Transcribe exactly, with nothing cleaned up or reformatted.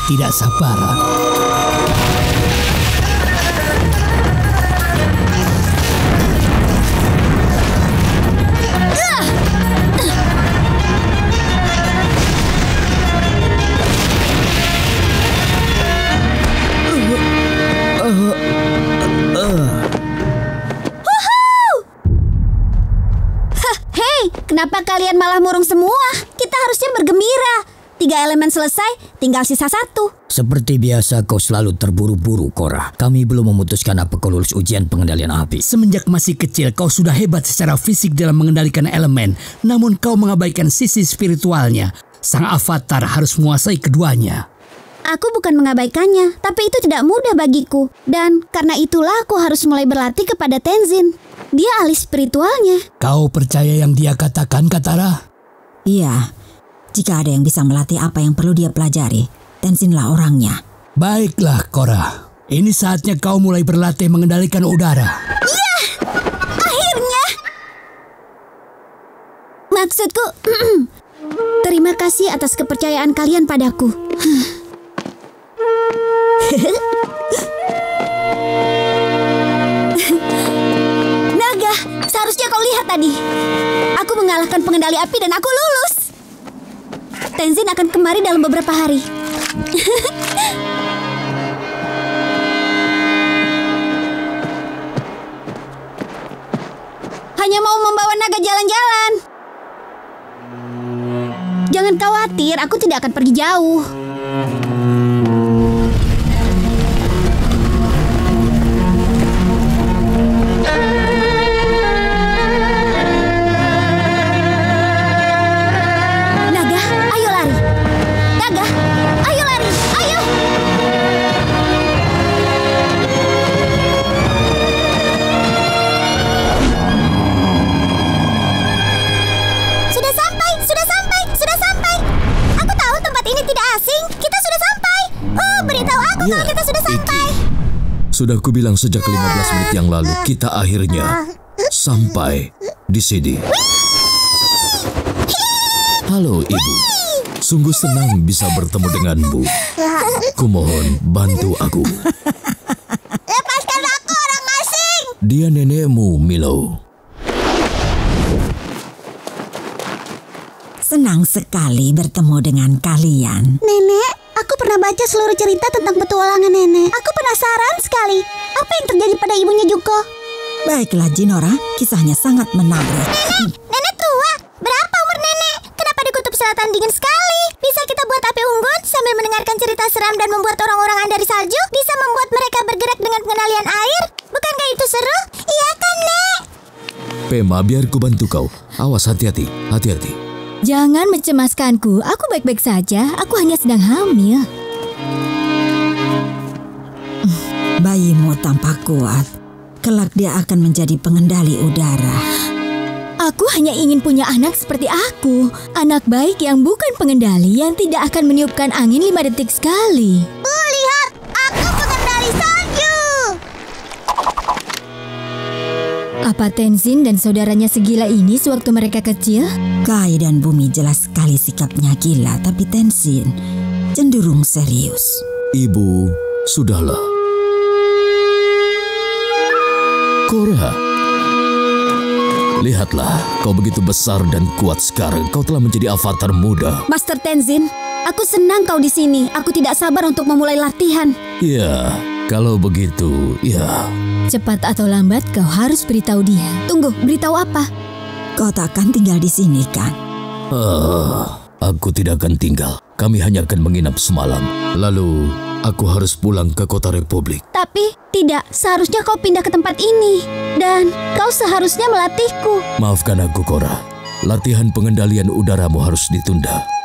tidak sabaran. Kenapa kalian malah murung semua? Kita harusnya bergembira. Tiga elemen selesai, tinggal sisa satu. Seperti biasa kau selalu terburu-buru, Korra. Kami belum memutuskan apa kau lulus ujian pengendalian api. Semenjak masih kecil kau sudah hebat secara fisik dalam mengendalikan elemen. Namun kau mengabaikan sisi spiritualnya. Sang avatar harus menguasai keduanya. Aku bukan mengabaikannya, tapi itu tidak mudah bagiku. Dan karena itulah aku harus mulai berlatih kepada Tenzin. Dia ahli spiritualnya. Kau percaya yang dia katakan, Katara? Iya, jika ada yang bisa melatih apa yang perlu dia pelajari, Tenzinlah orangnya. Baiklah, Korra. Ini saatnya kau mulai berlatih mengendalikan udara. Iya, akhirnya. Maksudku, terima kasih atas kepercayaan kalian padaku. Naga, seharusnya kau lihat tadi. Aku mengalahkan pengendali api dan aku lulus. Tenzin akan kemari dalam beberapa hari. Hanya mau membawa naga jalan-jalan. Jangan khawatir, aku tidak akan pergi jauh. Ya, Iki. Sudah kubilang sejak lima belas menit yang lalu, kita akhirnya sampai di sini. Halo, Ibu. Sungguh senang bisa bertemu denganmu. Kumohon bantu aku. Lepaskan aku, orang asing. Dia nenekmu, Milo. Senang sekali bertemu dengan kalian. Nenek, aku pernah baca seluruh cerita tentang petualangan nenek. Aku penasaran sekali. Apa yang terjadi pada ibunya Juko? Baiklah, Jinora. Kisahnya sangat menarik. Nenek, nenek tua. Berapa umur nenek? Kenapa di kutub selatan dingin sekali? Bisa kita buat api unggun sambil mendengarkan cerita seram dan membuat orang-orang dari salju? Bisa membuat mereka bergerak dengan pengendalian air? Bukankah itu seru? Iya kan, Nek? Pema, biar ku bantu kau. Awas, hati-hati, hati-hati. Jangan mencemaskanku, aku baik-baik saja, aku hanya sedang hamil. Bayimu tampak kuat, kelak dia akan menjadi pengendali udara. Aku hanya ingin punya anak seperti aku, anak baik yang bukan pengendali, yang tidak akan meniupkan angin lima detik sekali. Oh, lihat, aku pengendali salju! Apa Tenzin dan saudaranya segila ini sewaktu mereka kecil? Kai dan Bumi jelas sekali sikapnya gila, tapi Tenzin cenderung serius. Ibu, sudahlah. Korra, lihatlah, kau begitu besar dan kuat sekarang. Kau telah menjadi avatar muda. Master Tenzin, aku senang kau di sini. Aku tidak sabar untuk memulai latihan. Ya, kalau begitu, ya. Cepat atau lambat kau harus beritahu dia. Tunggu, beritahu apa? Kau takkan tinggal di sini, kan? Uh, aku tidak akan tinggal. Kami hanya akan menginap semalam. Lalu, aku harus pulang ke kota Republik. Tapi, tidak. Seharusnya kau pindah ke tempat ini. Dan kau seharusnya melatihku. Maafkan aku, Korra. Latihan pengendalian udaramu harus ditunda.